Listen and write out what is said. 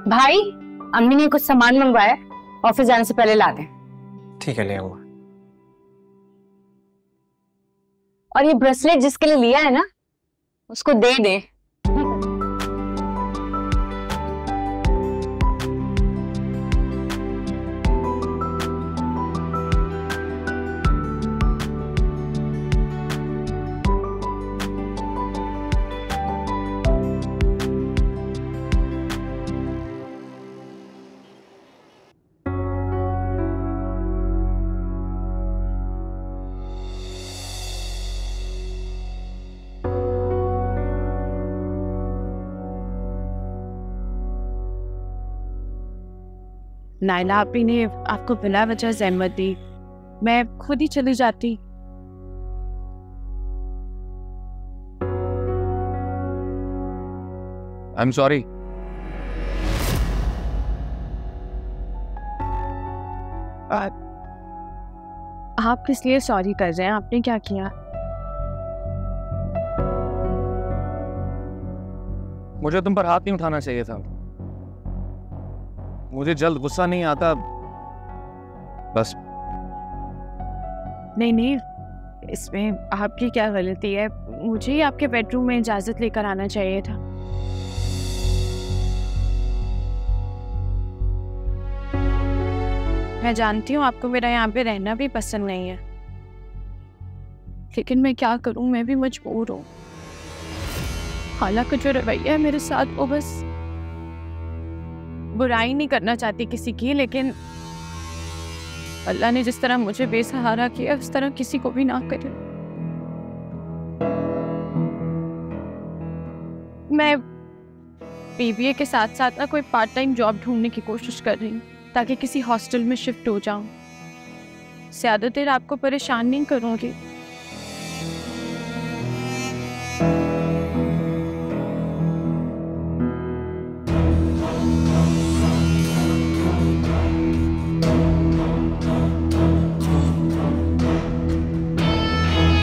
भाई, अम्मी ने कुछ सामान मंगवाया, ऑफिस जाने से पहले ला दें। ठीक है, ले आऊंगा। और ये ब्रेसलेट जिसके लिए लिया है ना, उसको दे दे। नाइला आपी ने आपको बिना वजह ज़हमत दी, मैं खुद ही चली जाती। I am sorry. आप किस लिए सॉरी कर रहे हैं? आपने क्या किया? मुझे तुम पर हाथ नहीं उठाना चाहिए था। मुझे जल्द गुस्सा नहीं आता, बस। नहीं, इसमें आपकी क्या गलती है? मुझे ही आपके बेडरूम में इजाजत लेकर आना चाहिए था। मैं जानती हूँ आपको मेरा यहाँ पे रहना भी पसंद नहीं है, लेकिन मैं क्या करूँ, मैं भी मजबूर हूँ। हालांकि जो रवैया है मेरे साथ, वो बस बुराई नहीं करना चाहती किसी की, लेकिन अल्लाह ने जिस तरह मुझे बेसहारा किया उस तरह किसी को भी ना करे। मैं बीबीए के साथ साथ ना कोई पार्ट टाइम जॉब ढूंढने की कोशिश कर रही हूँ ताकि किसी हॉस्टल में शिफ्ट हो जाऊं। ज़्यादा देर आपको परेशान नहीं करूँगी।